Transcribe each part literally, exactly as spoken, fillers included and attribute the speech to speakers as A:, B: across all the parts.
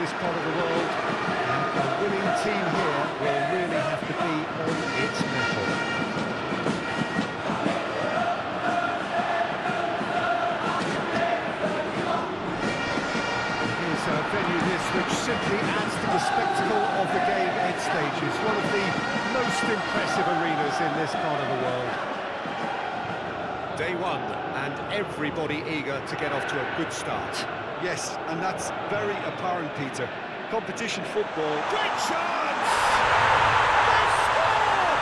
A: this part of the world, and a winning team here will really have to be on its mettle. Here's a venue this which simply adds to the spectacle of the game end stages. One of the most impressive arenas in this part of the world. Day one, and everybody eager to get off to a good start.
B: Yes, and that's very apparent, Peter. Competition football.
A: Great chance! They score!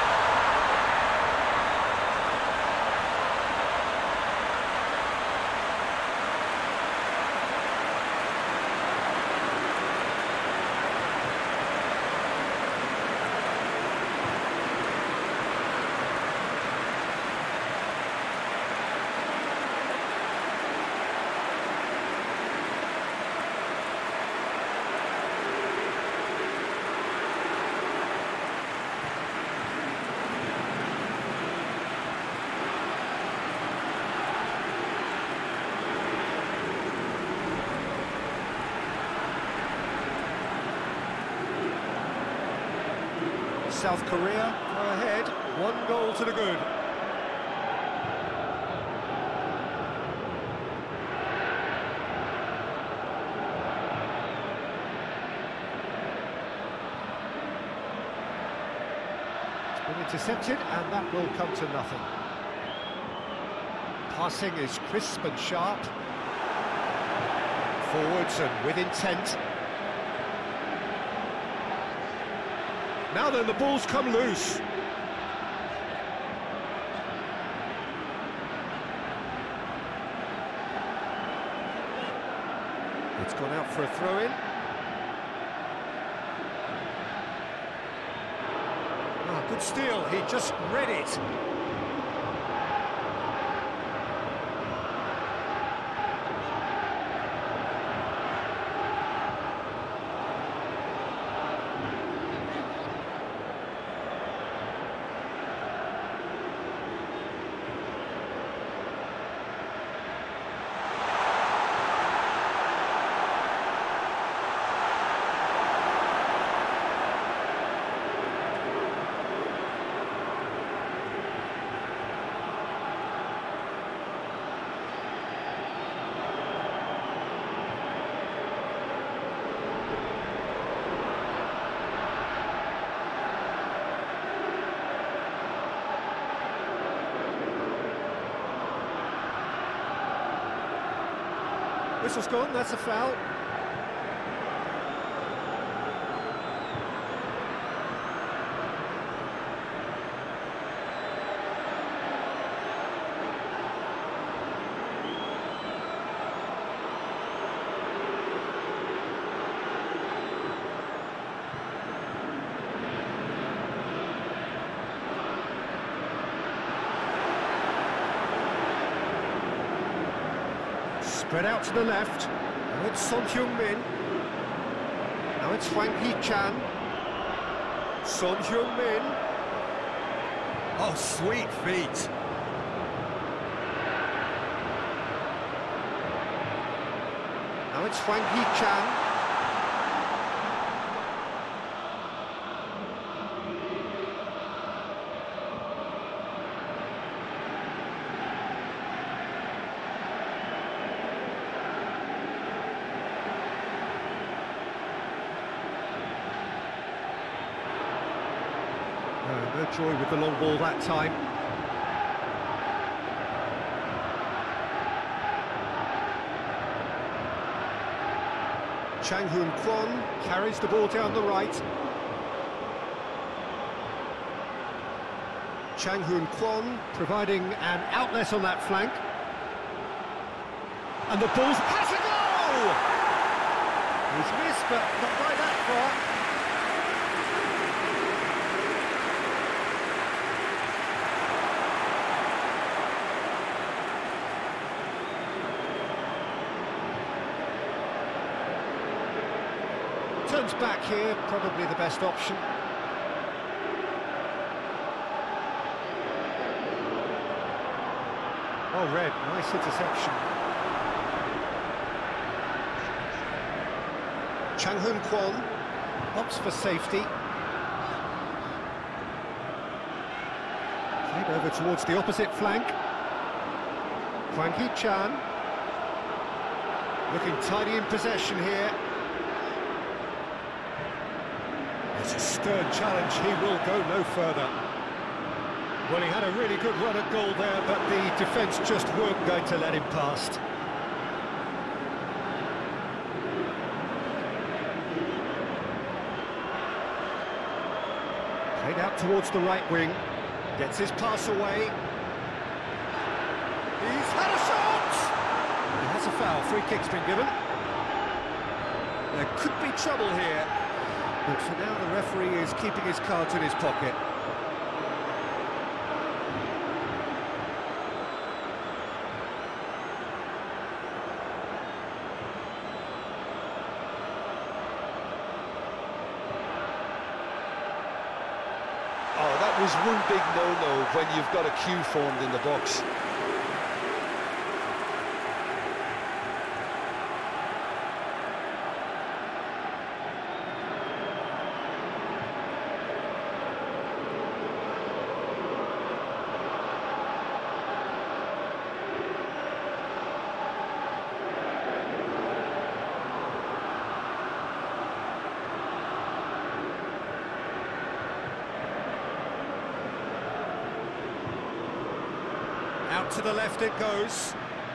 A: South Korea go ahead, one goal to the good. It's been intercepted, and that will come to nothing. Passing is crisp and sharp. Forwards and with intent. Now then, the ball's come loose. It's gone out for a throw-in. Ah, good steal, he just read it. Whistle's gone, that's a foul. Spread out to the left. Now it's Son Heung-min. Now it's Hwang Hee-chan. Son Heung-min.
B: Oh, sweet feet.
A: Now it's Hwang Hee-chan. No joy with the long ball that time. Chang Hoon Kwon carries the ball down the right. Chang Hoon Kwon providing an outlet on that flank. And the ball's has a goal! He's missed, but not by that far. Turns back here, probably the best option. Oh, Red, nice interception.
B: Chang Hoon Kwon
A: Opts for safety. Played over towards the opposite flank. Hwang Hee-chan. Looking tidy in possession here. It's a stern challenge, he will go no further. Well, he had a really good run at goal there, but the defence just weren't going to let him past. Played out towards the right wing. Gets his pass away. He's had a shot! He has a foul, free kick's been given. There could be trouble here. But for now, the referee is keeping his cards in his pocket.
B: Oh, that was one big no-no when you've got a queue formed in the box.
A: Out to the left it goes.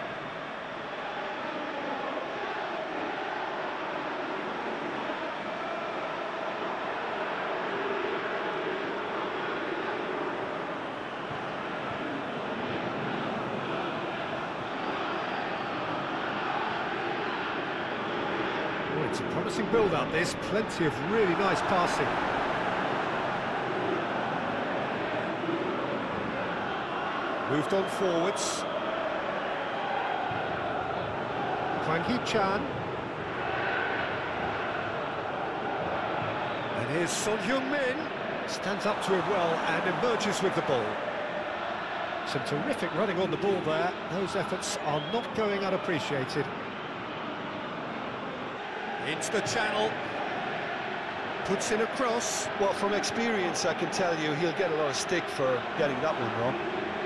A: Oh, it's a promising build-up, this. Plenty of really nice passing. Moved on forwards. Hwang Hee-chan. And here's Son Heung-min. Stands up to it well and emerges with the ball. Some terrific running on the ball there. Those efforts are not going unappreciated. Into the channel. Puts in a cross.
B: Well, from experience, I can tell you he'll get a lot of stick for getting that one wrong.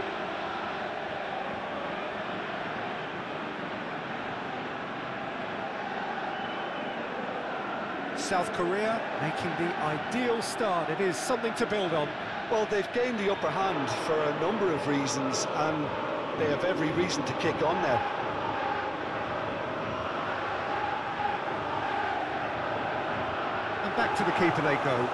A: South Korea making the ideal start. It is something to build on.
B: Well, they've gained the upper hand for a number of reasons, and they have every reason to kick on now.
A: And back to the keeper they go.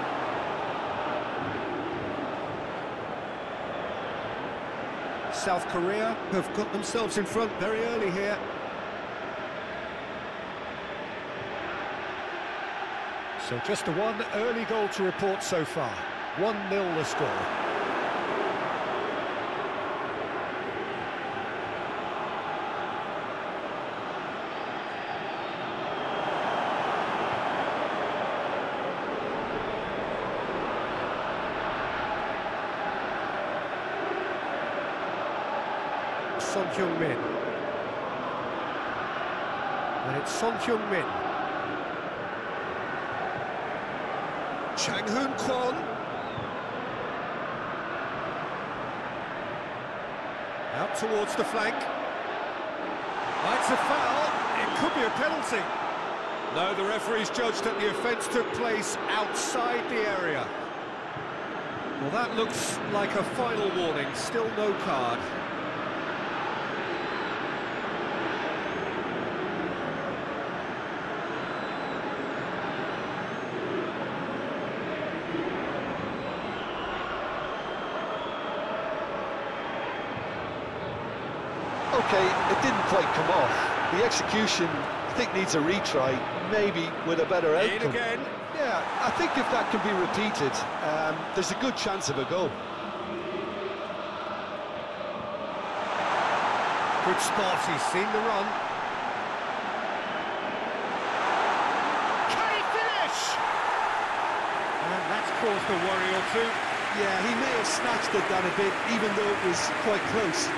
A: South Korea have got themselves in front very early here. So just the one early goal to report so far. one nil the score. Son Heung-min. And it's Son Heung-min. Chang Hoon Kwon. Out towards the flank. That's a foul. It could be a penalty. No, the referee's judged that the offence took place outside the area. Well, that looks like a final warning. Still no card.
B: Okay, it didn't quite come off. The execution, I think, needs a retry, maybe with a better outcome.
A: In again.
B: Yeah, I think if that can be repeated, um, there's a good chance of a goal.
A: Good spot, he's seen the run. Can he finish? And that's caused a worry or two.
B: Yeah, he may have snatched it down a bit, even though it was quite close.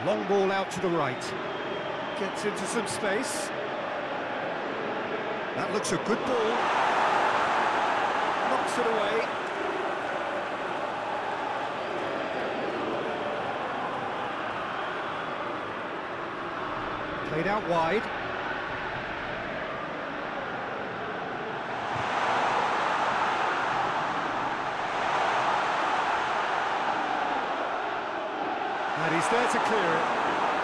A: Long ball out to the right. Gets into some space. That looks a good ball. Knocks it away. Played out wide. And he's there to clear it.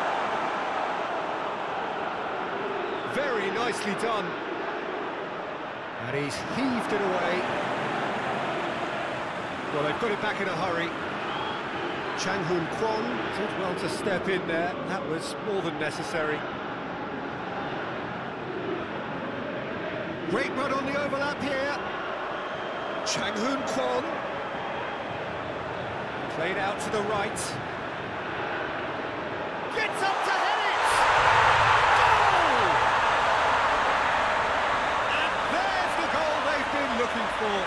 A: Very nicely done. And he's heaved it away. Well, they've got it back in a hurry. Chang Hoon Kwon did well to step in there. That was more than necessary. Great run on the overlap here. Chang Hoon Kwon. Played out to the right. Gets up to head it! Goal! And there's the goal they've been looking for.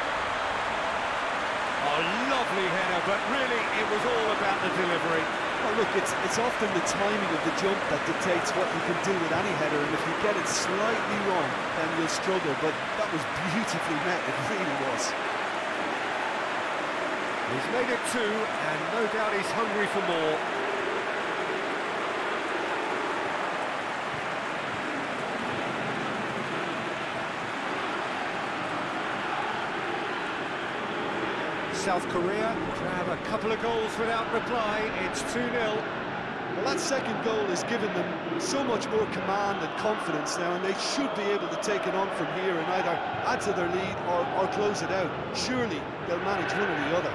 A: A lovely header, but really it was all about the delivery.
B: Well, look, it's it's often the timing of the jump that dictates what you can do with any header, and if you get it slightly wrong, then you'll struggle, but that was beautifully met, it really was.
A: He's made it two, and no doubt he's hungry for more. South Korea grab a couple of goals without reply. It's two nil.
B: Well, that second goal has given them so much more command and confidence now, and they should be able to take it on from here and either add to their lead or, or close it out. Surely they'll manage one or the other.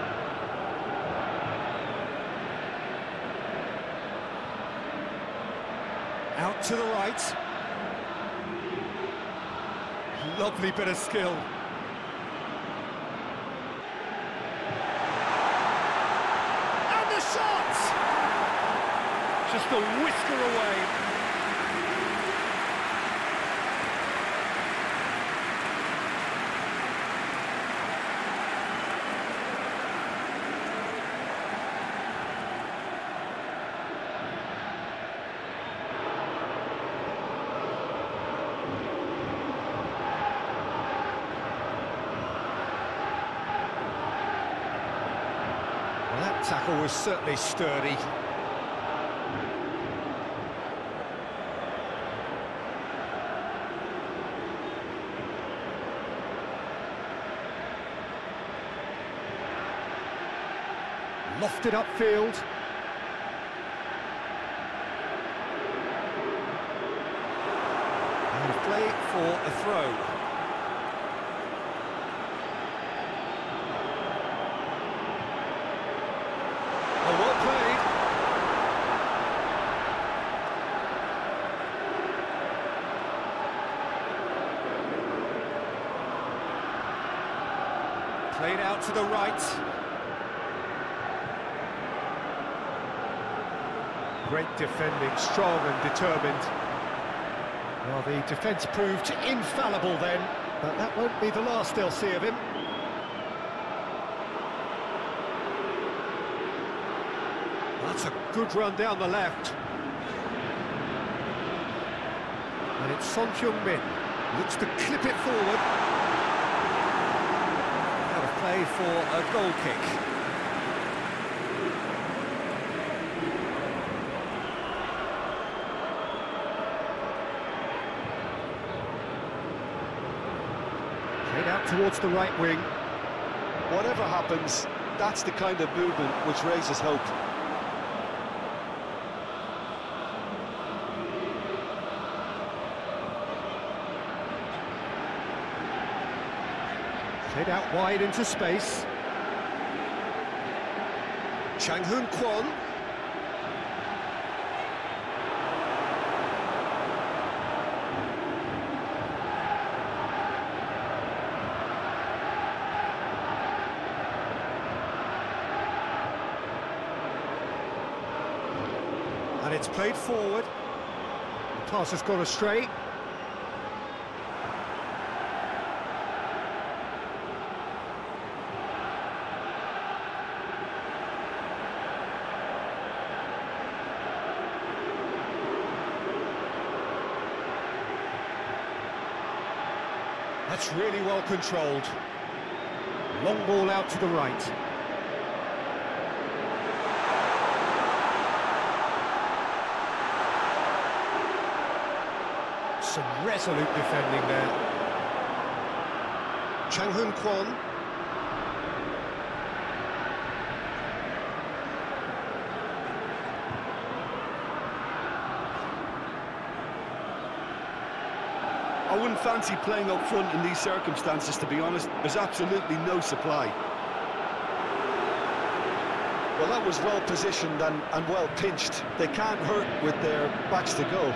A: Out to the right. Lovely bit of skill. Just a whisker away. Well, that tackle was certainly sturdy. Lofted upfield. And play for a throw. Oh, well played. Played out to the right. Great defending, strong and determined. Well, the defence proved infallible then, but that won't be the last they'll see of him. That's a good run down the left. And it's Son Heung-min, looks to clip it forward. Out of play for a goal kick. Out towards the right wing.
B: Whatever happens, that's the kind of movement which raises hope.
A: Played out wide into space. Chang Hoon Kwon. And it's played forward. The pass has gone astray. That's really well controlled. Long ball out to the right. Some resolute defending there. Chang Hoon Kwon.
B: I wouldn't fancy playing up front in these circumstances, to be honest. There's absolutely no supply. Well, that was well positioned and, and well pinched. They can't hurt with their backs to goal.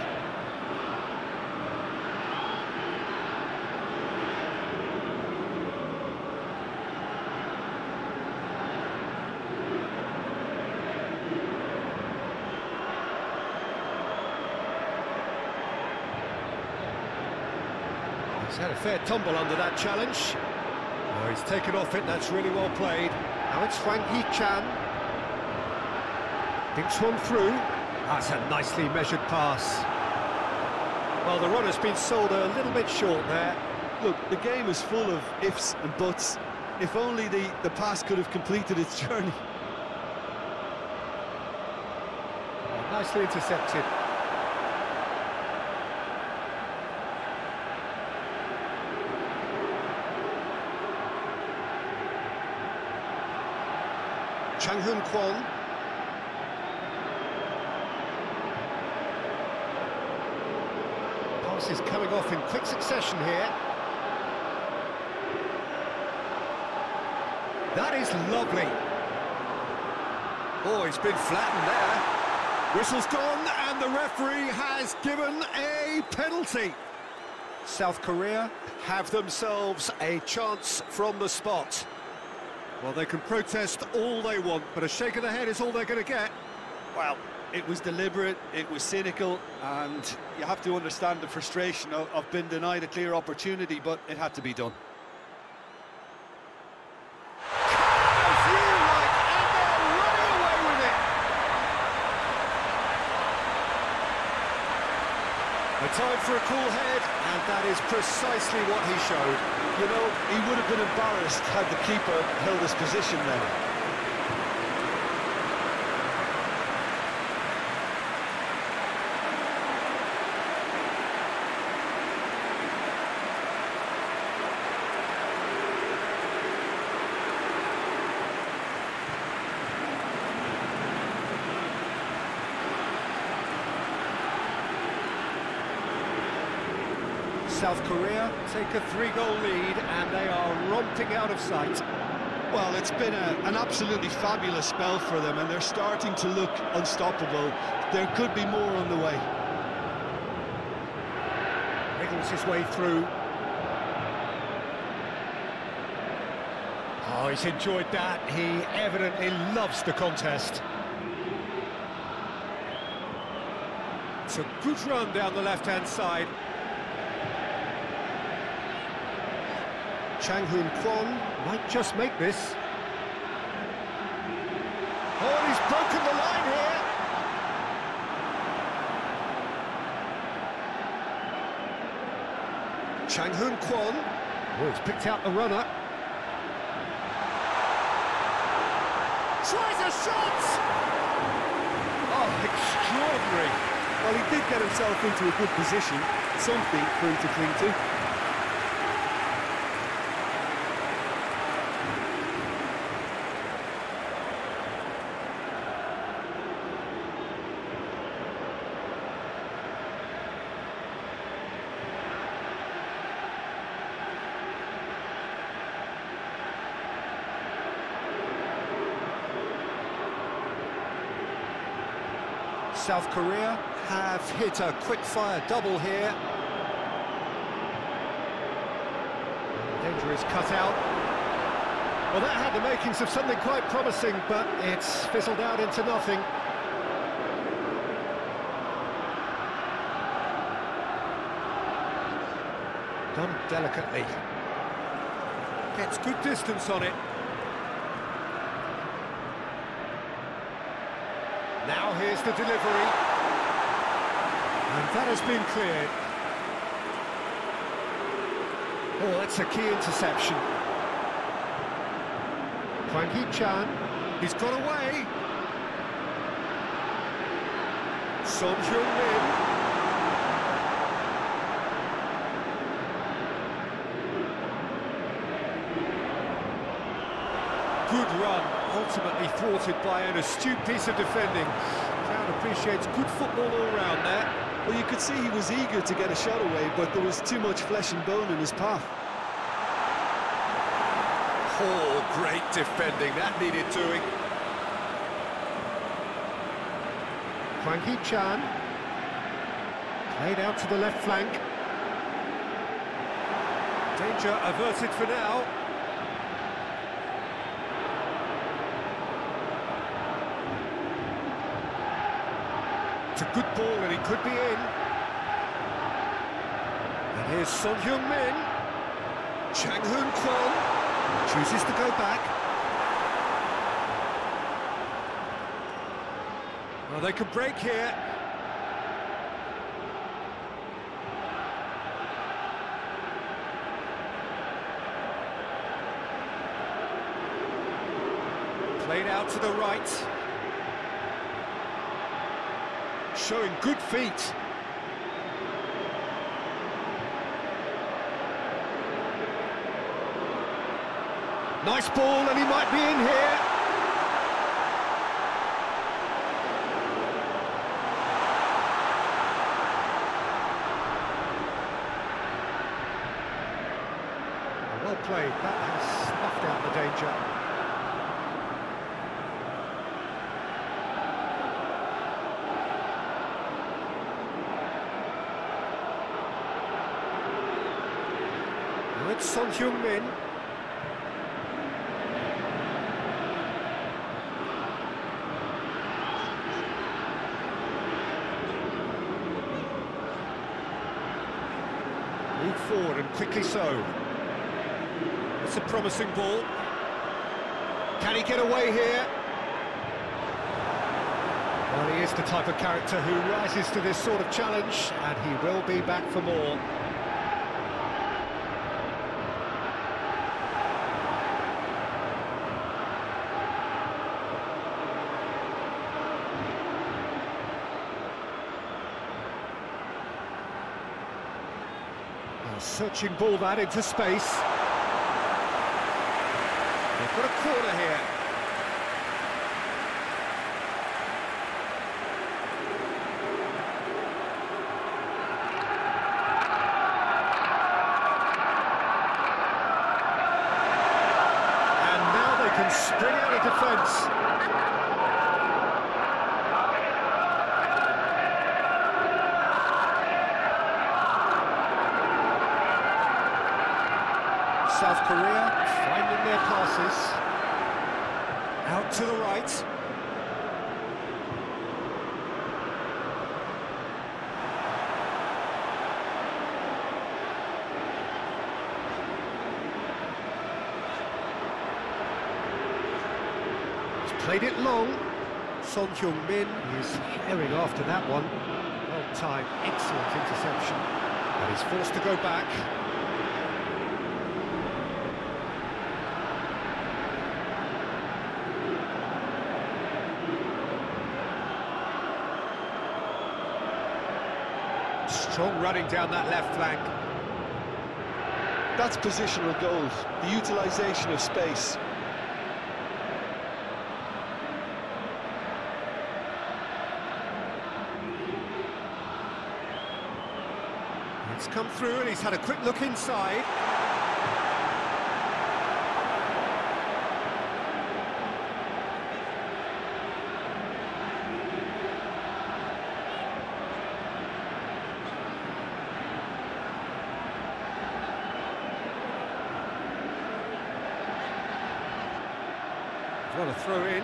A: He's had a fair tumble under that challenge. Oh, he's taken off it, that's really well played. Now it's Hwang Hee-chan. Thinks one through. That's a nicely measured pass. Well, the run has been sold a little bit short there.
B: Look, the game is full of ifs and buts. If only the, the pass could have completed its journey.
A: Oh, nicely intercepted. Chang Hoon Kwon. Pass is coming off in quick succession here. That is lovely. Oh, he's been flattened there. Whistle's gone, and the referee has given a penalty. South Korea have themselves a chance from the spot. Well, they can protest all they want, but a shake of the head is all they're going to get.
B: Well, it was deliberate, it was cynical, and you have to understand the frustration of, of being denied a clear opportunity, but it had to be done.
A: A time for a cool head, and that is precisely what he showed.
B: You know, he would have been embarrassed had the keeper held his position there.
A: South Korea take a three-goal lead, and they are romping out of sight.
B: Well, it's been a, an absolutely fabulous spell for them, and they're starting to look unstoppable. There could be more on the way.
A: Wriggles his way through. Oh, he's enjoyed that. He evidently loves the contest. It's a good run down the left-hand side. Chang Hoon Kwon might just make this. Oh, he's broken the line here. Chang Hoon Kwon. Oh, he's picked out the runner. Tries a shot! Oh, extraordinary.
B: Well, he did get himself into a good position, something for him to cling to.
A: South Korea have hit a quick-fire double here. Danger is cut out. Well, that had the makings of something quite promising, but it's fizzled out into nothing. Done delicately. Gets good distance on it. Now here's the delivery. And that has been cleared. Oh, that's a key interception. Hwang Hee-chan, he's got away. Son Heung-min. Good run, ultimately thwarted by an astute piece of defending. Crowd appreciates good football all round there.
B: Well, you could see he was eager to get a shot away, but there was too much flesh and bone in his path.
A: Oh, great defending, that needed doing. Hwang Hee-chan, played out to the left flank. Danger averted for now. It's a good ball and he could be in. And here's Son Heung-min. Chang Hoon Kwon chooses to go back. Well, they could break here. Played out to the right. Showing good feet. Nice ball, and he might be in here. Well played, that has snuffed out the danger. Now it's Son Heung-min. Move forward, and quickly so. It's a promising ball. Can he get away here? Well, he is the type of character who rises to this sort of challenge, and he will be back for more. Searching ball that into space. They've got a corner here. And now they can spring out of defence. South Korea finding their passes. Out to the right. He's played it long. Son Heung-min is herring after that one. Well timed, excellent interception. And he's forced to go back. Strong running down that left flank.
B: That's positional goals, the utilisation of space.
A: It's come through and he's had a quick look inside. What a throw in.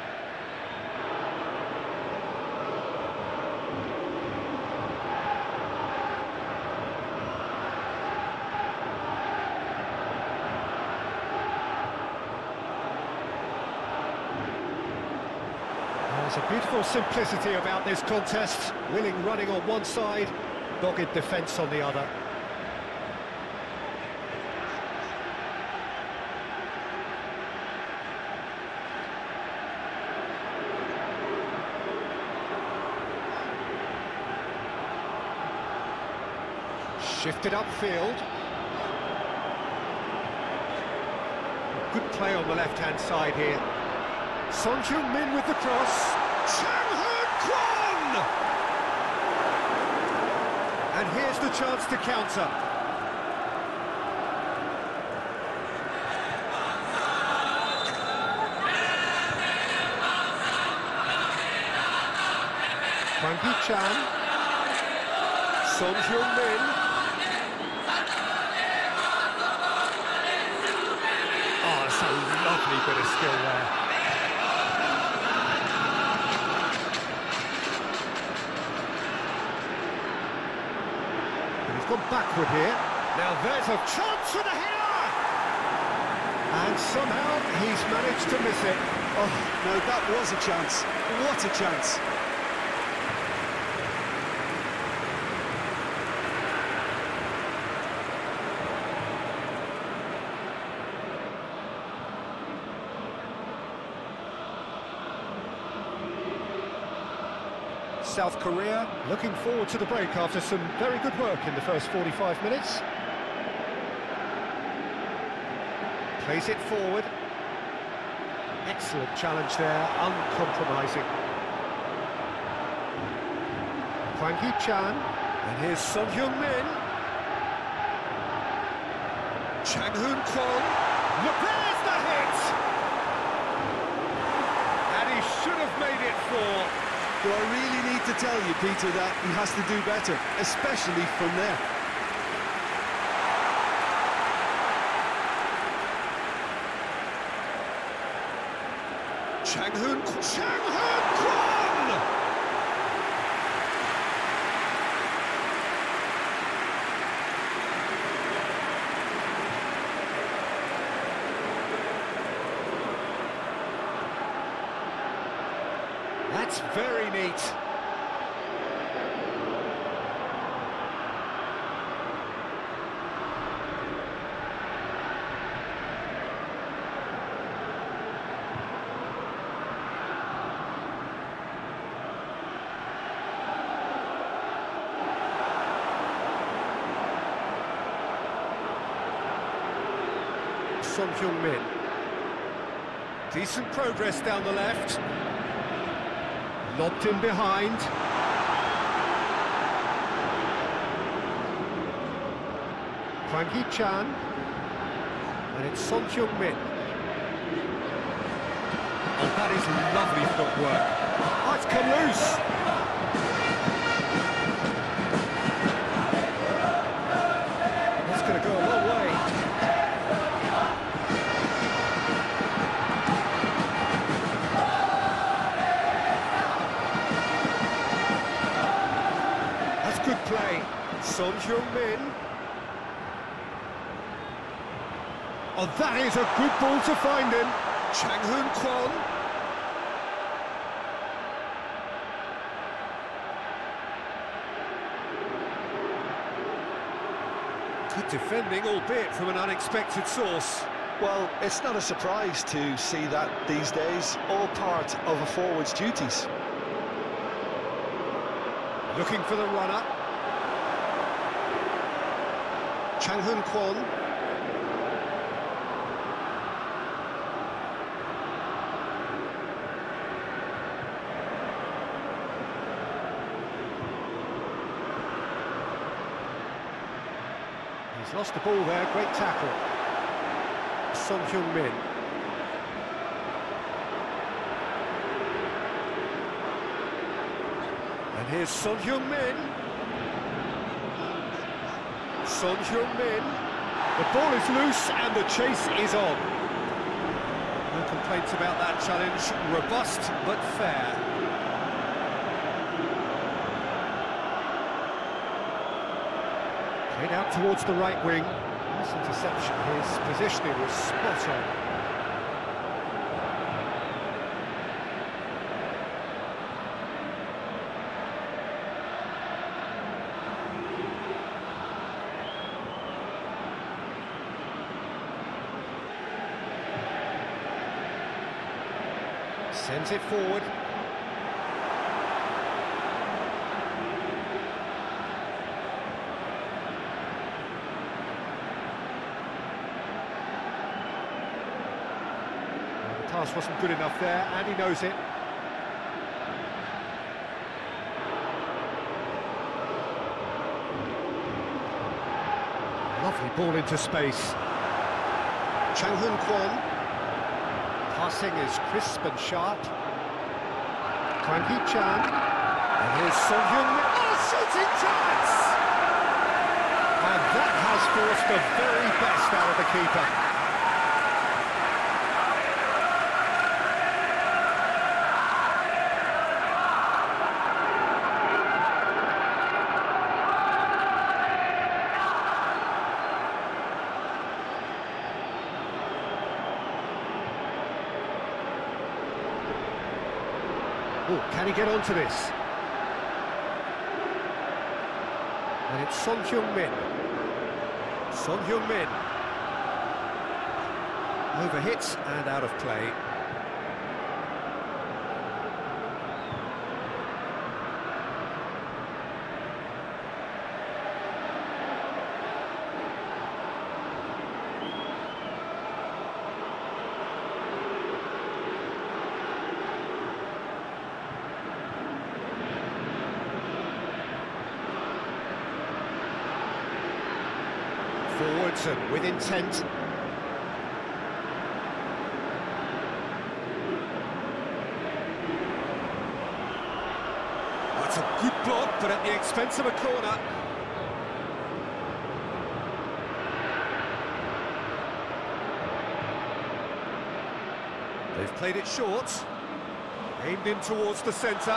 A: There's a beautiful simplicity about this contest. Willing running on one side, dogged defence on the other. Shifted upfield. Good play on the left-hand side here. Son Heung-min with the cross. Chang Hoon-kwon! And here's the chance to counter. Hwang Hee-chan. Son Heung-min. Oh, it's a lovely bit of skill there. And he's gone backward here. Now there's a chance for the header! And somehow he's managed to miss it.
B: Oh, no, that was a chance. What a chance.
A: South Korea looking forward to the break after some very good work in the first forty-five minutes. Plays it forward. Excellent challenge there, uncompromising. Hwang Hee-chan, and here's Son Heung-min. Chang Hoon-kwon. Look, there's the hit! And he should have made it four.
B: Do I really need to tell you, Peter, that he has to do better, especially from there?
A: Chang Hoon, Chang Hoon-kwon! That's very neat. Son Heung-min. Decent progress down the left. Lobbed in behind. Hwang Hee-chan. And it's Son Heung-min. Oh, that is lovely footwork. Oh, it's come loose. That's going to go a long way. Good play, Son Heung-min. Oh, that is a good ball to find him. Chang Hoon-kwon. Good defending, albeit from an unexpected source.
B: Well, it's not a surprise to see that these days, all part of a forward's duties.
A: Looking for the runner. Chang Hoon-kwon. He's lost the ball there, great tackle. Son Heung-min. And here's Son Heung-min. Son Heung-min. The ball is loose and the chase is on. No complaints about that challenge. Robust but fair. Played out towards the right wing. Nice interception. His positioning was spot on. Sends it forward. pass wasn't good enough there, and he knows it. Lovely ball into space. Chang Hun Kwon. Passing is crisp and sharp. Hwang Hee-chan. And here's Son Heung-min. Oh, shooting chance! And that has forced the very best out of the keeper. Oh, can he get onto this? And it's Son Heung-min. Son Heung-min. Overhits and out of play. Forwards and with intent. That's a good block, but at the expense of a corner. They've played it short. Aimed in towards the centre.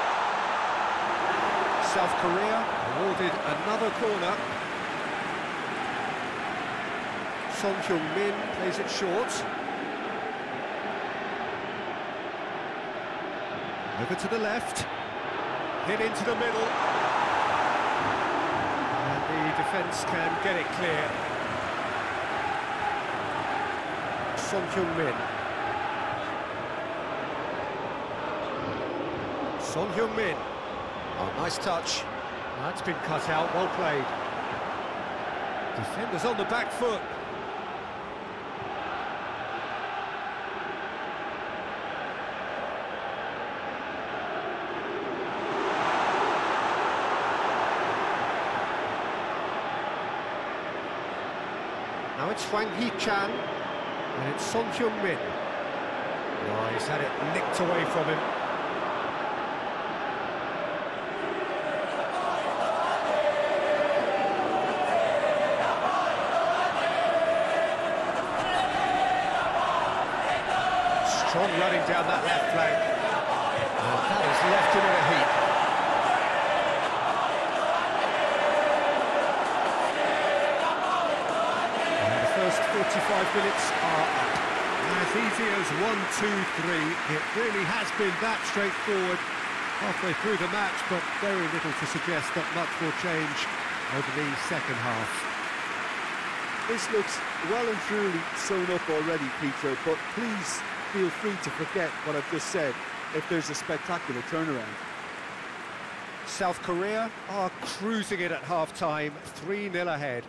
A: South Korea awarded another corner. Son Heung-min plays it short. Over to the left. Hit into the middle. And the defence can get it clear. Son Heung-min. Son Heung-min. Oh, nice touch. That's been cut out, well played. Defenders on the back foot. Now it's Hwang Hee-chan, and it's Son Heung-min. Oh, he's had it nicked away from him. Strong running down that left flank. And that has left him in a heap. forty-five minutes are up. As easy as one, two, three. It really has been that straightforward halfway through the match, but very little to suggest that much will change over the second half.
B: This looks well and truly sewn up already, Peter, but please feel free to forget what I've just said if there's a spectacular turnaround.
A: South Korea are cruising it at half-time, three nil ahead.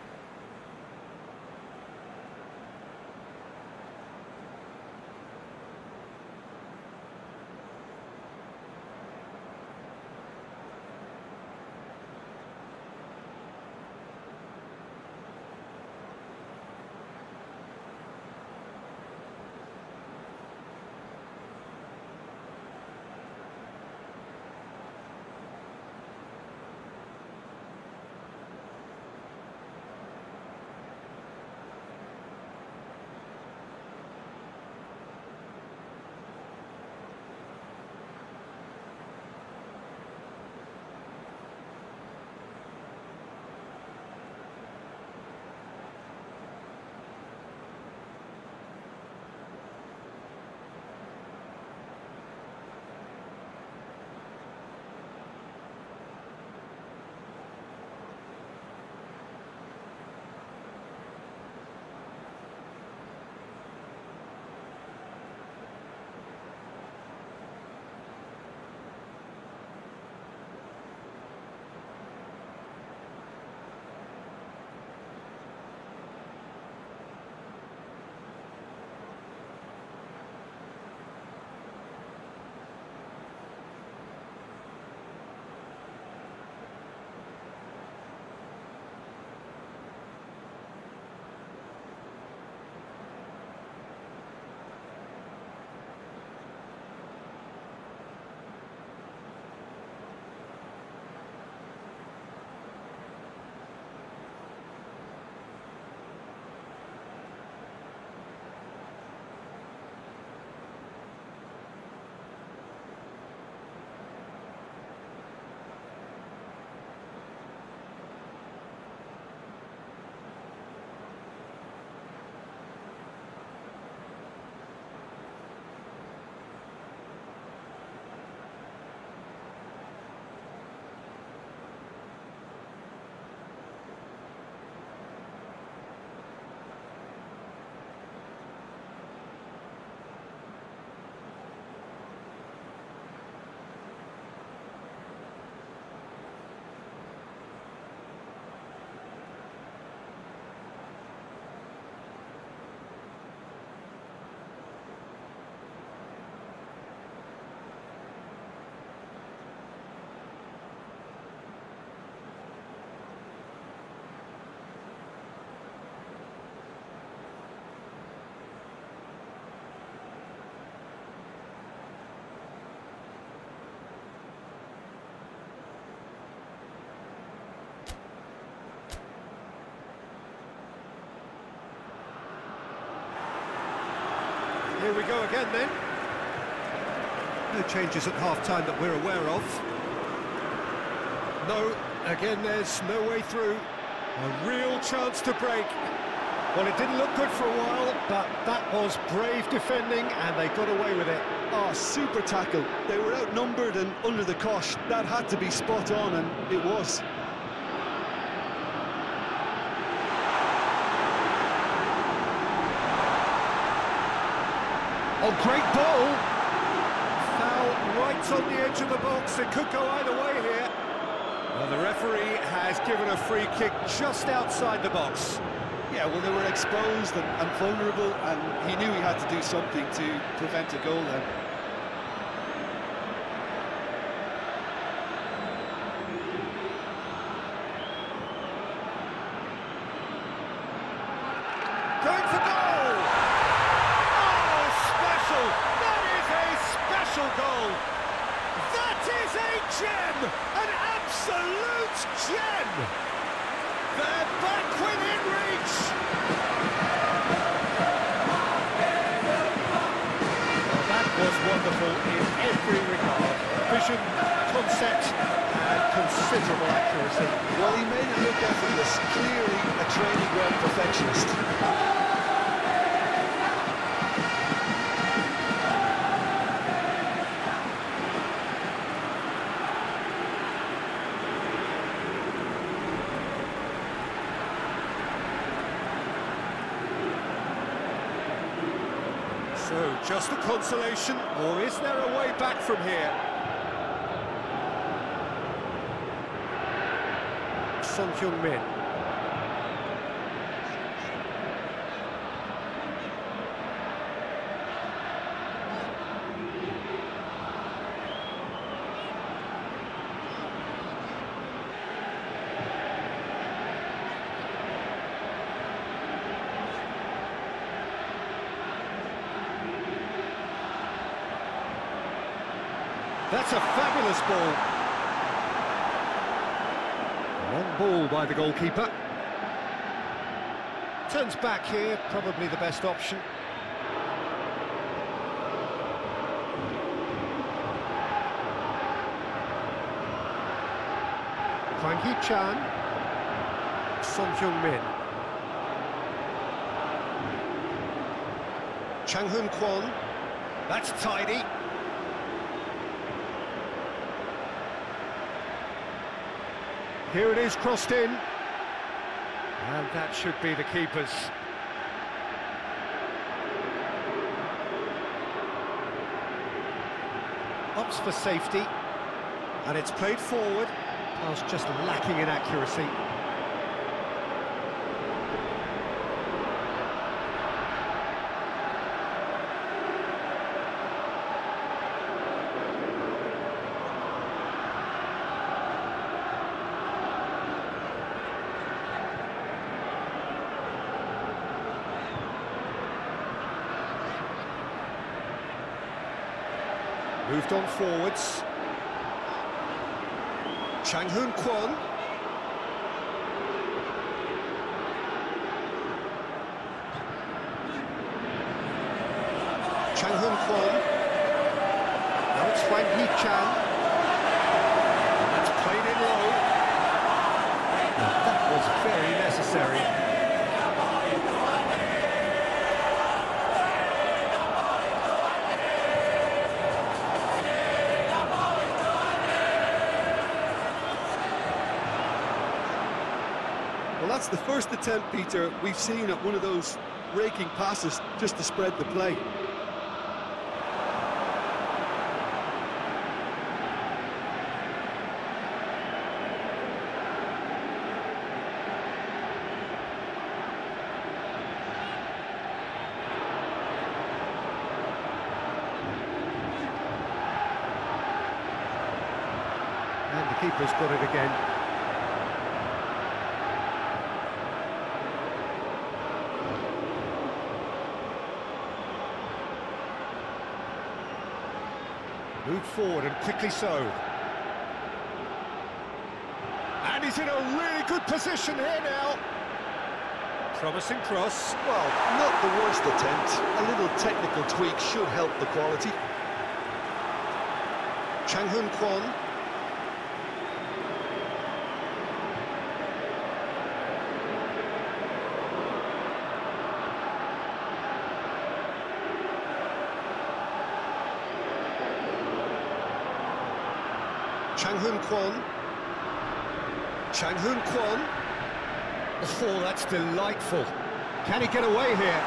A: Here we go again then. No changes at half-time that we're aware of. No, again there's no way through. A real chance to break. Well, it didn't look good for a while, but that was brave defending and they got away with it.
B: Oh, super tackle. They were outnumbered and under the cosh. That had to be spot on, and it was.
A: Oh, great ball! Foul right on the edge of the box. It could go either way here. Well, the referee has given a free kick just outside the box.
B: Yeah, well, they were exposed and, and vulnerable, and he knew he had to do something to prevent a goal then.
A: Going for goal! Oh, special! That is a special goal! That is a gem! An absolute gem! They're back within reach! Well, that was wonderful in every regard. Vision, concept, and considerable accuracy.
B: Well, he made it look effortless. Clearly a training ground perfectionist.
A: So, just a consolation, or is there a way back from here? Son Heung-min. That's a fabulous ball. Long ball by the goalkeeper. Turns back here, probably the best option. Hwang Hee-chan. Son Heung-min. Chang Hoon Kwon. That's tidy. Here it is, crossed in. And that should be the keeper's. Opts for safety. And it's played forward. Pass just lacking in accuracy. Moved on forwards. Chang Hoon Kwon. Chang Hoon Kwon. Now it's Hwang Hee-chan. That's played in low. Now that was very necessary.
B: Well, that's the first attempt, Peter, we've seen at one of those raking passes just to spread the play.
A: And the keeper's got it again. Moved forward and quickly so. And he's in a really good position here now. Promising cross.
B: Well, not the worst attempt. A little technical tweak should help the quality. Chang Hun Kwon. Chang Hun Kwon. Chang Hun Kwon.
A: Oh, that's delightful. Can he get away here?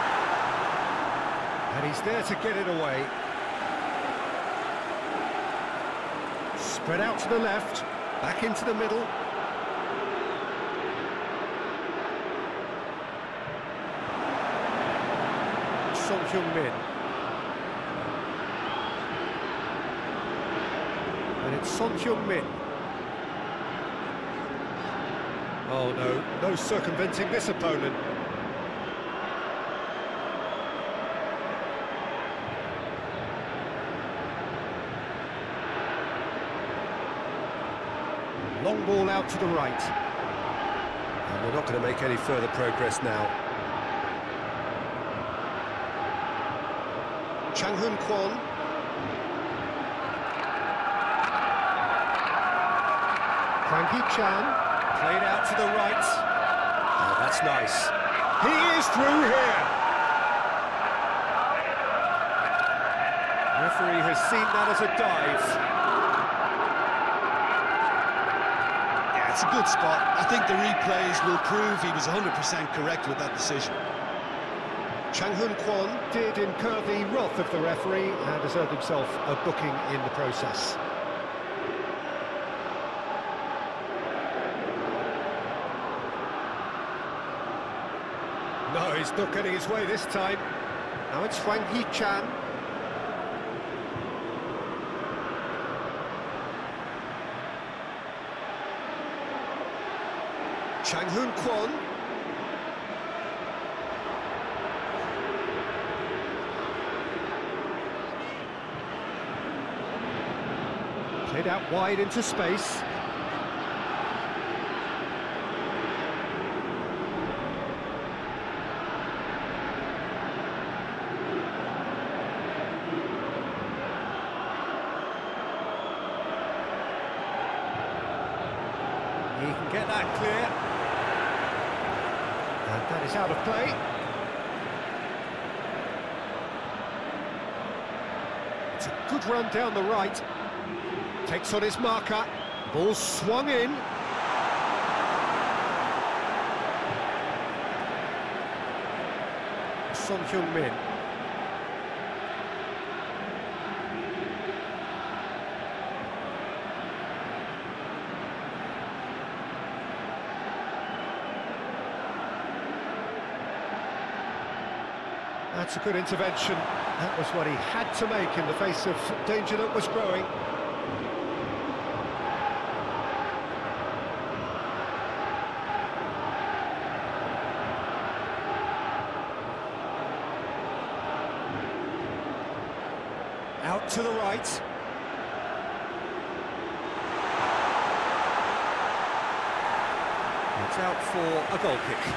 A: And he's there to get it away. Spread out to the left, back into the middle. Son Heung-min. And it's Son Heung-min. Oh no, no circumventing this opponent. Long ball out to the right. And we're not going to make any further progress now.
B: Chang Hun Kwon.
A: Hwang Hee-chan. Played out to the right. Oh, that's nice. He is through here. Referee has seen that as a dive.
B: Yeah, it's a good spot. I think the replays will prove he was one hundred percent correct with that decision. Chang Hun Kwon
A: Did incur the wrath of the referee and deserved himself a booking in the process. No, he's not getting his way this time. Now it's Hwang Hee-chan.
B: Chang Hun Kwon.
A: Played out wide into space. He can get that clear. And that is out of play. It's a good run down the right. Takes on his marker. Ball swung in. Son Heung-min. That's a good intervention. That was what he had to make in the face of danger that was growing. Out to the right. It's out for a goal kick.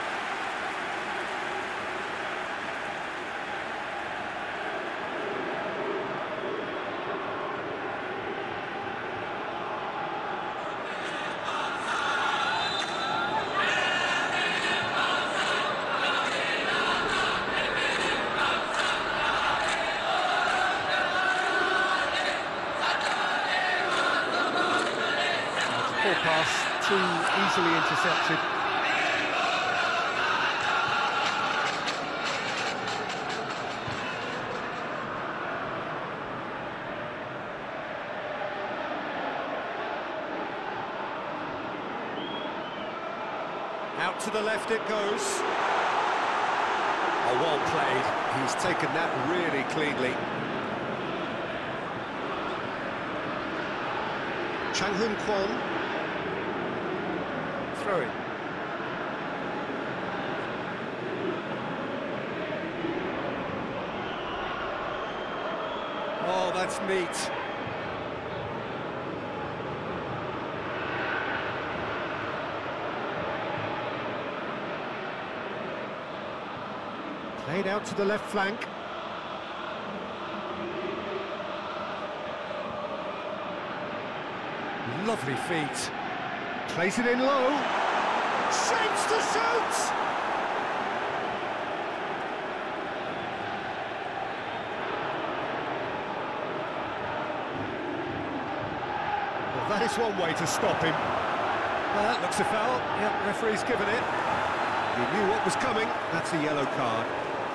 A: Poor pass, too easily intercepted. Out to the left it goes. Oh, well played. He's taken that really cleanly.
B: Chang Hun Kwon.
A: Throw it. Oh, that's neat. Played out to the left flank. Lovely feet. Plays it in low. Shapes to shoot! Well, that is one way to stop him. Well, that looks a foul. Yep, referee's given it. He knew what was coming. That's a yellow card.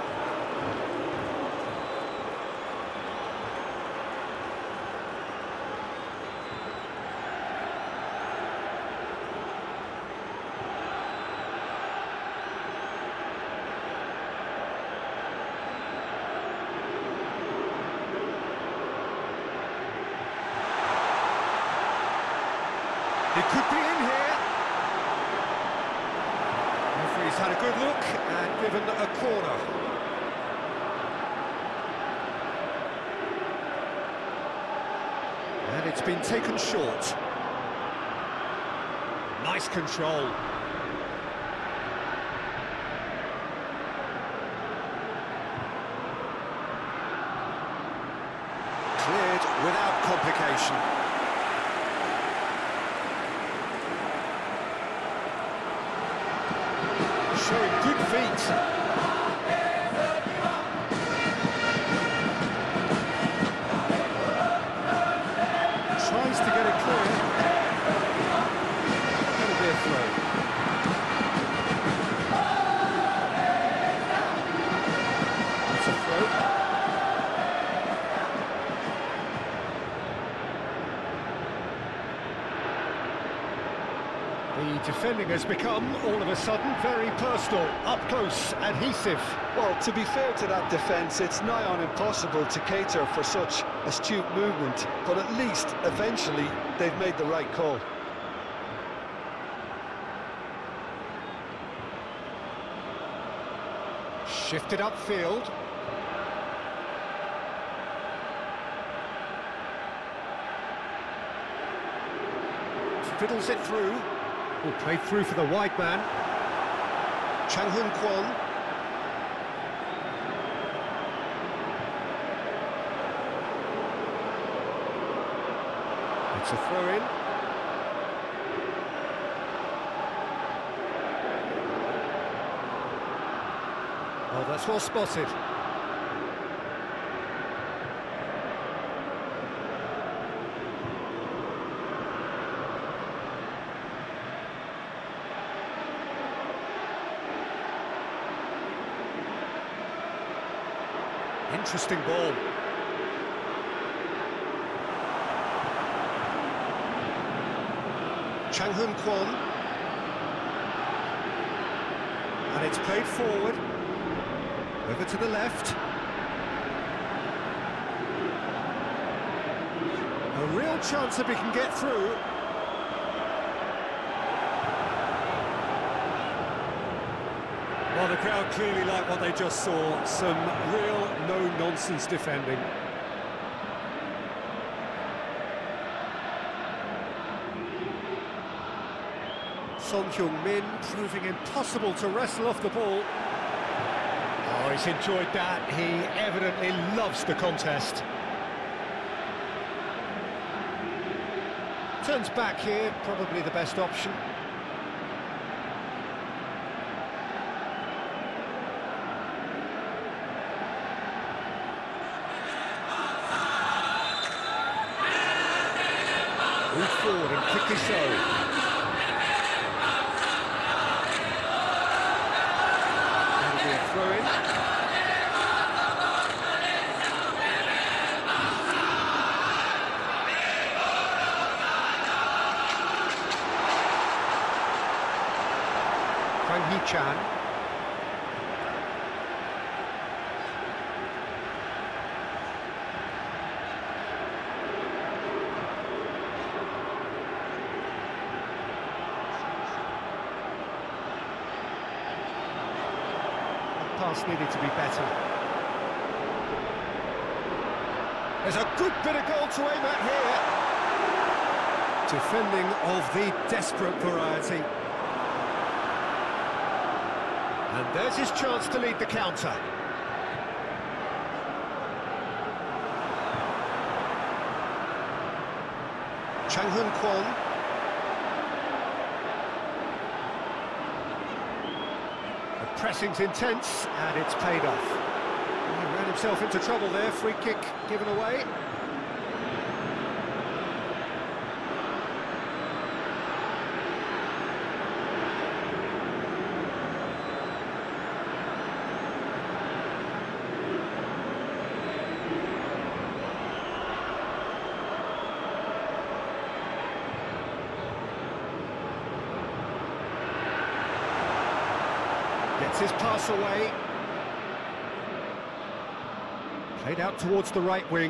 A: It could be in here. Referee's had a good look and given a corner. And it's been taken short. Nice control. Cleared without complication. Showing good feet. Tries to get it clear. That'll be a throw. It's a throw. The defending has become, all of a sudden, very personal, up close, adhesive.
B: Well, to be fair to that defence, it's nigh on impossible to cater for such astute movement, but at least, eventually, they've made the right call.
A: Shifted upfield. Fiddles it through. Will play through for the wide man. Chang Hun Kwon. It's a throw-in. Oh, that's well spotted. Interesting ball. Chang Hun Kwon. And it's played forward. Over to the left. A real chance if he can get through. Well, the crowd clearly like what they just saw. Some real no-nonsense defending. Son Heung-min proving impossible to wrestle off the ball. Oh, he's enjoyed that. He evidently loves the contest. Turns back here, probably the best option. Move forward and quickly so. That'll be a throw-in. Kang Hee-chan. Pass needed to be better. There's a good bit of goal to aim at here. Defending of the desperate variety. And there's his chance to lead the counter. Chang Hun Kwon. The pressing's intense, and it's paid off. He ran himself into trouble there, free kick given away. Gets his pass away. Played out towards the right wing.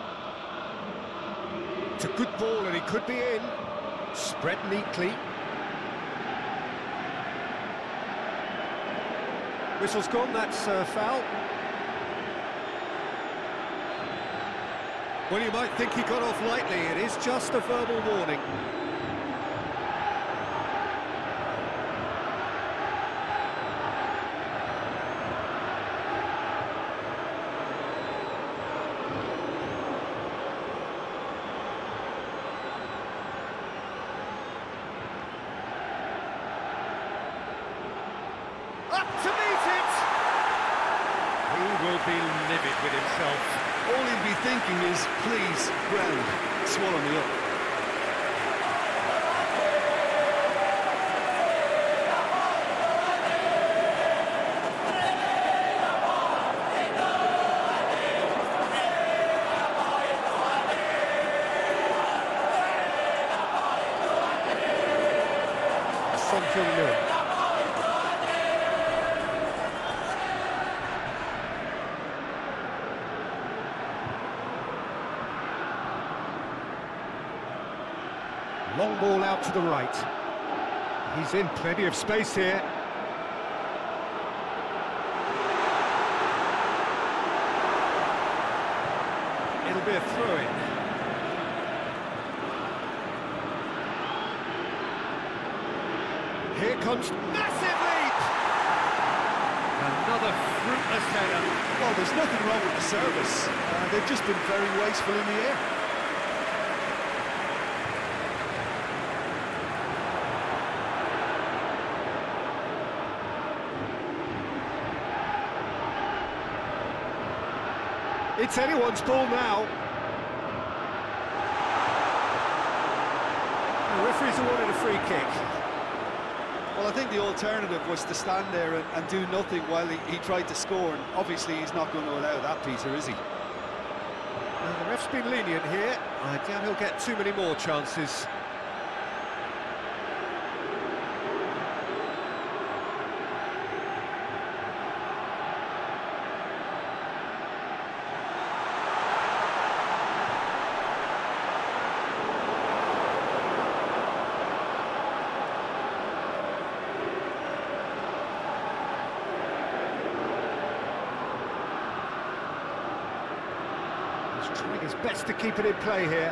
A: It's a good ball and he could be in. Spread neatly. Whistle's gone, that's a foul. Well, you might think he got off lightly. It is just a verbal warning. Up to meet it! He will be livid with himself.
B: All he'll be thinking is, please, ground, swallow me up.
A: Son Heung-min. Long ball out to the right. He's in plenty of space here. It'll be a throw-in. Here comes massive leap! Another fruitless header.
B: Well, there's nothing wrong with the service. Uh, they've just been very wasteful in the air.
A: It's anyone's ball now. The referee's awarded a free kick.
B: Well, I think the alternative was to stand there and, and do nothing while he, he tried to score, and obviously he's not going to allow that, Peter, is he?
A: Well, the ref's been lenient here. I doubt he'll get too many more chances. Trying his best to keep it in play here.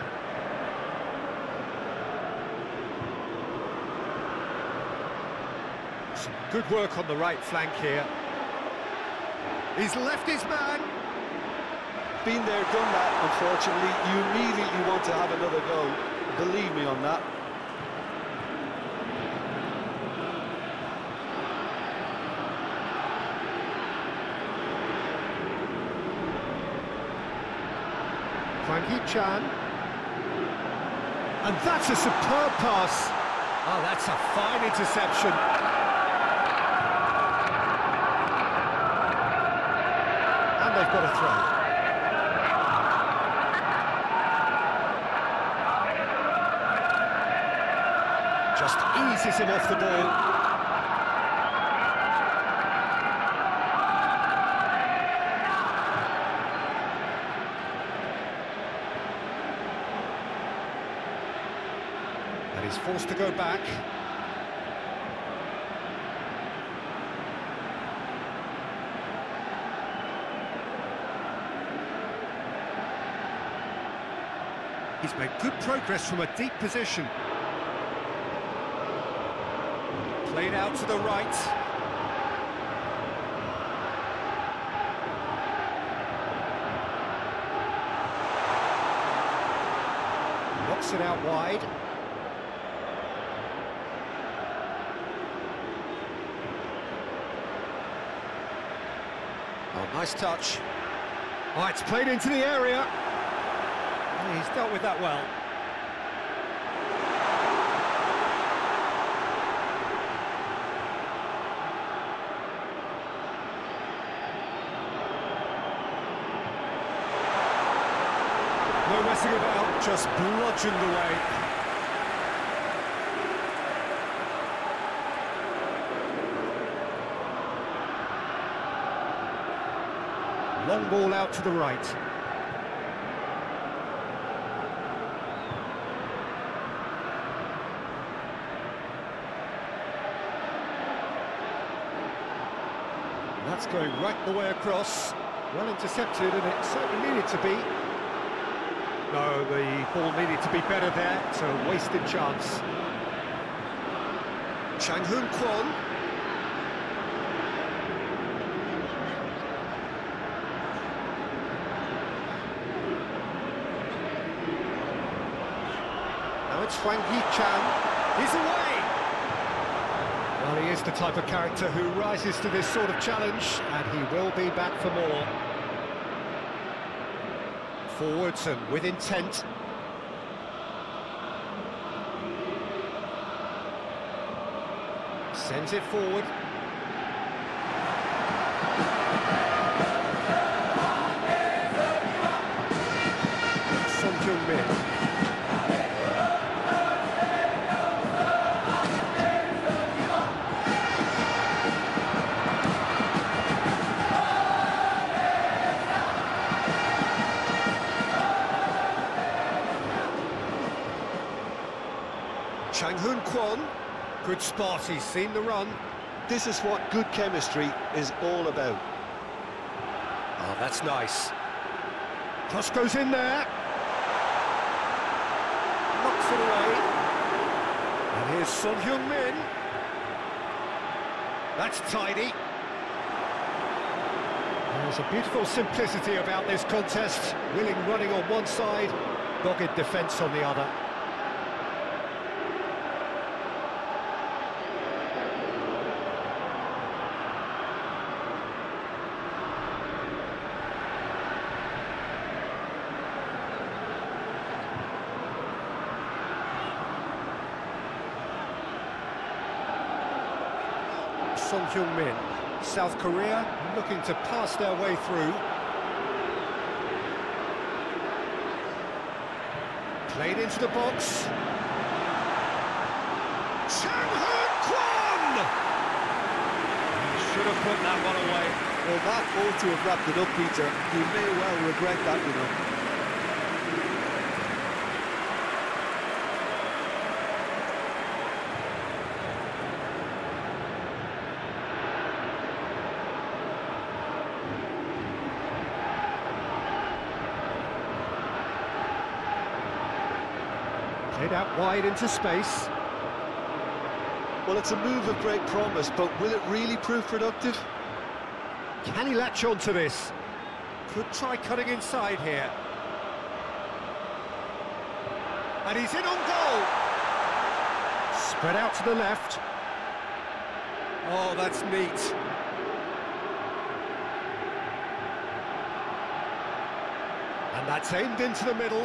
A: Some good work on the right flank here. He's left his man.
B: Been there, done that, unfortunately. You immediately want to have another go. Believe me on that.
A: Hwang Hee-chan. And that's a superb pass. Oh, that's a fine interception. And they've got a throw. Just eases him off the ball. And he's forced to go back. He's made good progress from a deep position. Played out to the right. Gets it out wide. Oh, nice touch. Oh, it's played into the area. Oh, he's dealt with that well. No messing about, just bludgeoned away. Long ball out to the right. That's going right the way across. Well intercepted, and it certainly needed to be. No, the ball needed to be better there. It's a wasted chance. Chang Hoon Kwon. Now it's Hwang Hee-chan. He's away! Well, he is the type of character who rises to this sort of challenge, and he will be back for more. Forwards and with intent. Sends it forward. Son Heung-min. Chang Hoon Kwon, good spot, he's seen the run.
B: This is what good chemistry is all about.
A: Oh, that's nice. Cross goes in there. Knocks it away. And here's Son Heung-min. That's tidy. There's a beautiful simplicity about this contest. Willing running on one side, dogged defence on the other. Son Heung-min, South Korea looking to pass their way through. Played into the box. Chang Hoon Kwon! He should have put that one away.
B: Well, that ought to have wrapped it up, Peter. You may well regret that, you know.
A: Played out wide into space.
B: Well, it's a move of great promise, but will it really prove productive?
A: Can he latch on to this? Could try cutting inside here. And he's in on goal! Spread out to the left. Oh, that's neat. And that's aimed into the middle.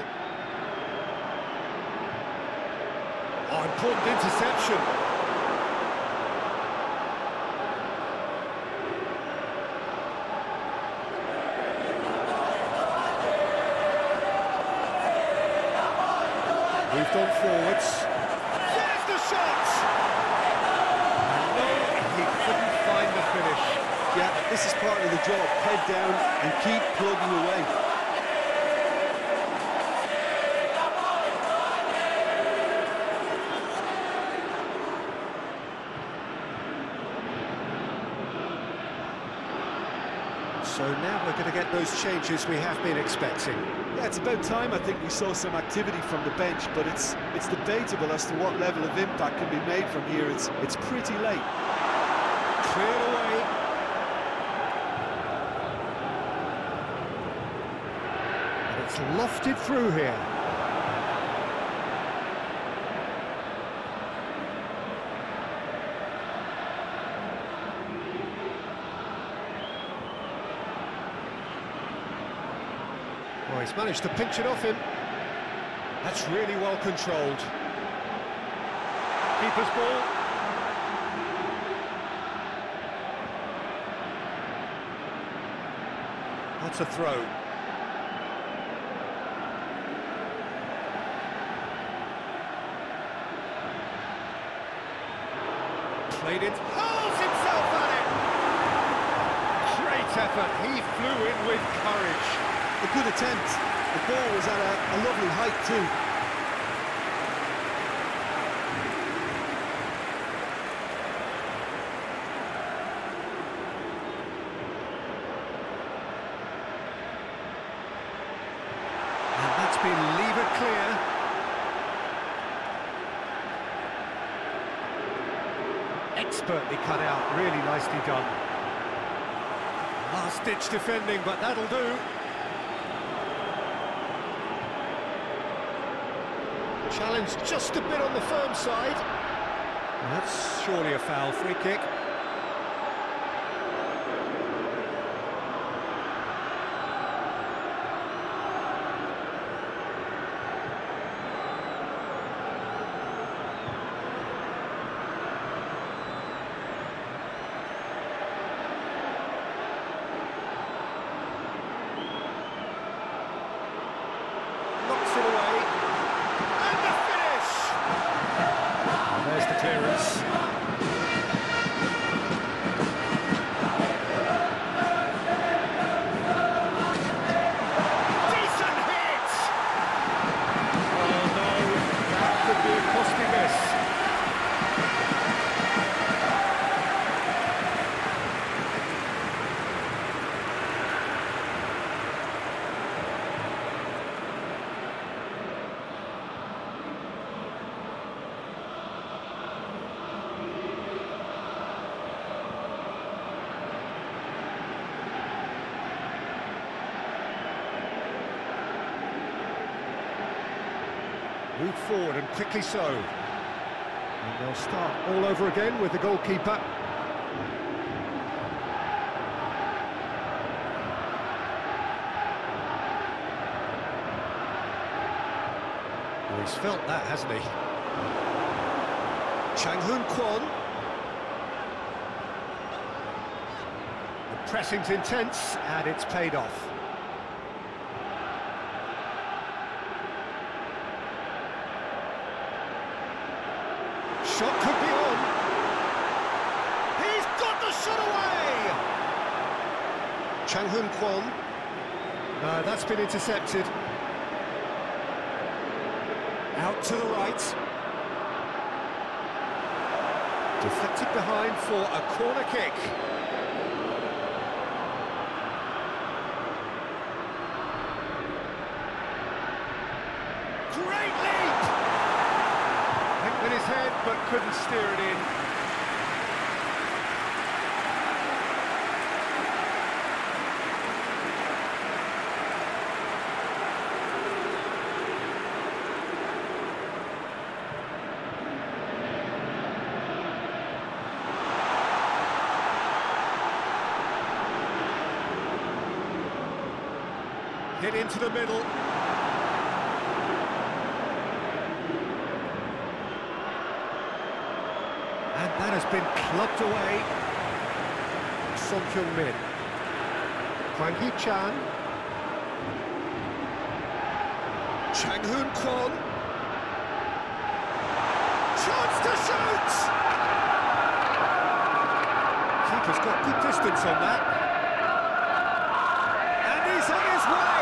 A: Oh, important interception. Moved on forwards. There's the shot! No, he couldn't find the finish.
B: Yeah, this is part of the job. Head down and keep plugging away.
A: So now we're going to get those changes we have been expecting.
B: Yeah, it's about time I think we saw some activity from the bench, but it's it's debatable as to what level of impact can be made from here. It's it's pretty late.
A: Cleared away. And it's lofted through here. Oh, he's managed to pinch it off him. That's really well controlled. Keeper's ball. That's a throw. Played it, hurls himself at it! Great effort, he flew in with courage.
B: A good attempt. The ball was at a, a lovely height too.
A: And that's been levered clear. Expertly cut out, really nicely done. Last-ditch defending, but that'll do. Challenge just a bit on the firm side. And that's surely a foul, free kick. Knocks it away. And the finish! And there's the clearance. Decent hit! Oh no, that could be a costly miss. Moved forward and quickly so. And they'll start all over again with the goalkeeper. Well, he's felt that, hasn't he? Chang Hoon Kwon. The pressing's intense and it's paid off. Shot could be on. He's got the shot away! Chang Hoon Kwon. No, that's been intercepted. Out to the right. Deflected behind for a corner kick. Great leap! Went with his head, but couldn't steer it in. Hit into the middle. And that has been clubbed away. Son Heung-min. Hwang Hee-chan. Chang Hoon Kwon. Chance to shoot! Keeper's got good distance on that. And he's on his way!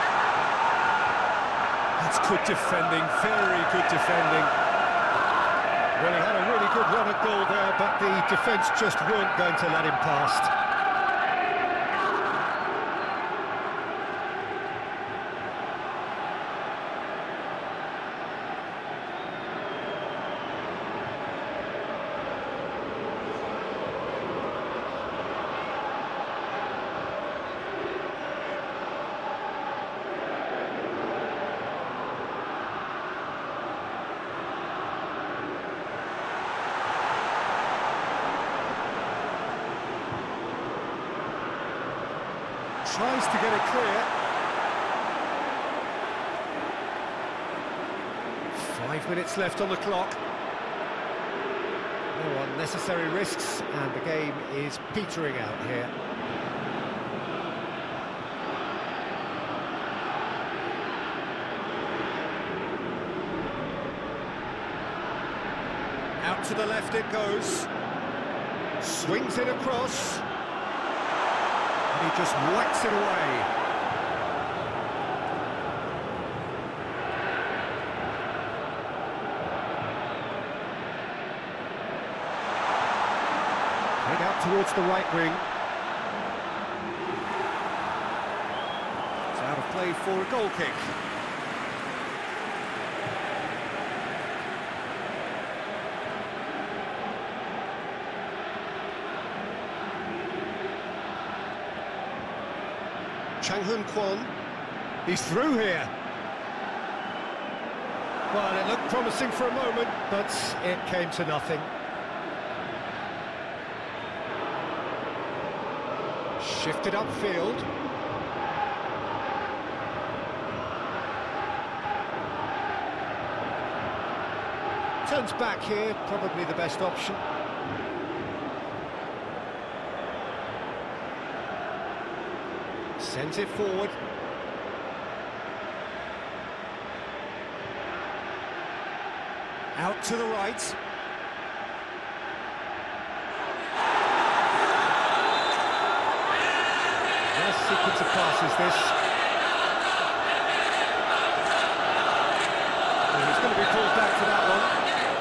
A: That's good defending, very good defending. Well, he had a really good run at goal there, but the defence just weren't going to let him past. Tries to get it clear. Five minutes left on the clock. No unnecessary risks, and the game is petering out here. Out to the left it goes. Swings it across. And he just whacks it away. Out towards the right wing. It's out of play for a goal kick. Chang Hoon Kwon. He's through here. Well, it looked promising for a moment, but it came to nothing. Shifted upfield. Turns back here, probably the best option. Sends it forward. Out to the right. Sequence of passes this. And he's going to be pulled back for that one.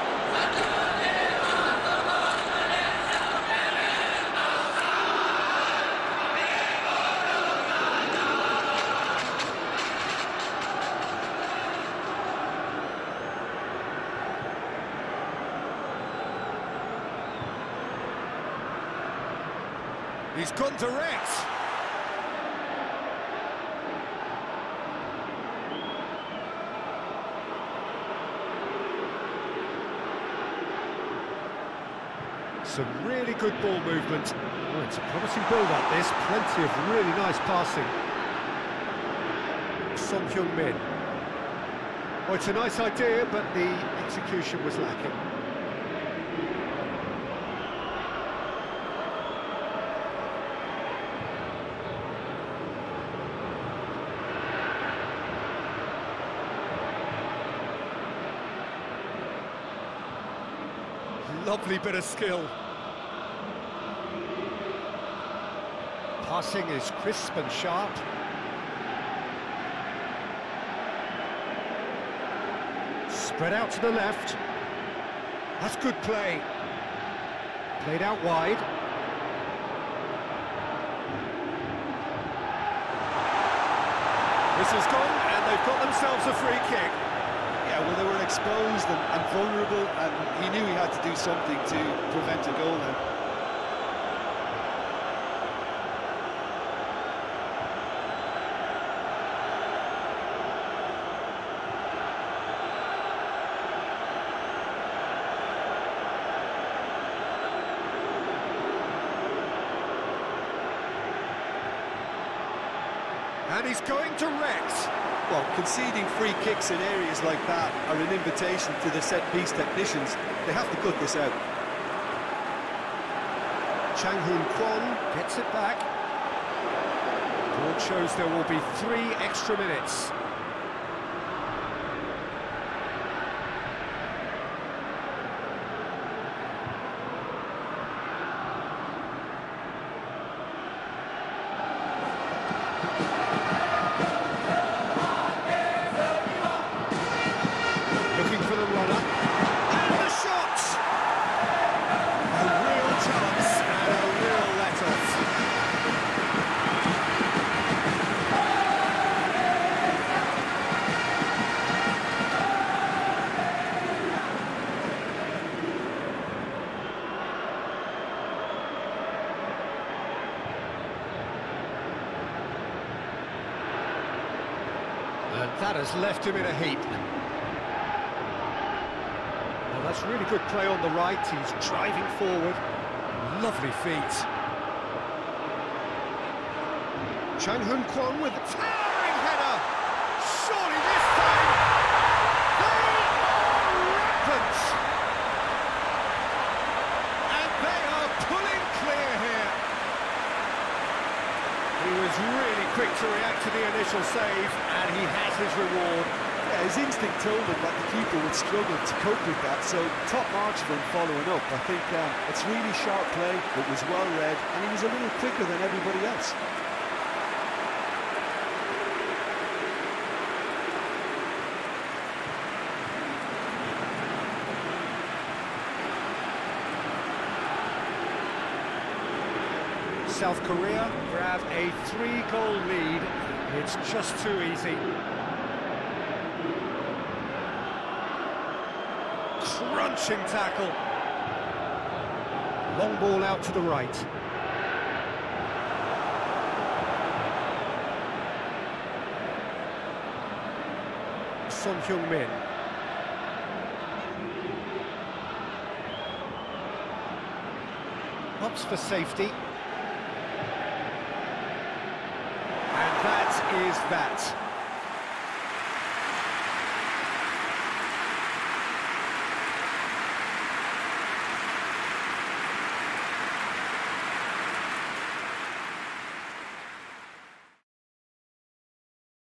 A: He's gone direct. Some really good ball movement. Oh, it's a promising build-up, this. Plenty of really nice passing. Son Heung-min. Oh, it's a nice idea, but the execution was lacking. Lovely bit of skill. Passing is crisp and sharp. Spread out to the left. That's good play. Played out wide. This is gone, and they've got themselves a free kick.
B: Yeah, well, they were exposed and, and vulnerable, and he knew he had to do something to prevent a goal then.
A: And he's going direct.
B: Well, conceding free kicks in areas like that are an invitation to the set-piece technicians. They have to cut this out.
A: Chang Hoon Kwon gets it back. Board shows there will be three extra minutes. And that has left him in a heap. Well, that's really good play on the right. He's driving forward. Lovely feet. Chang Hoon Kwon with a towering header. Surely this time they are He was really quick to react to the initial save, and he has his reward.
B: Yeah, his instinct told him that the keeper would struggle to cope with that, so top marks for him following up. I think um, it's really sharp play, it was well read, and he was a little quicker than everybody else.
A: South Korea grab a three-goal lead. It's just too easy. Crunching tackle. Long ball out to the right. Son Heung-min. Opts for safety. And that is that.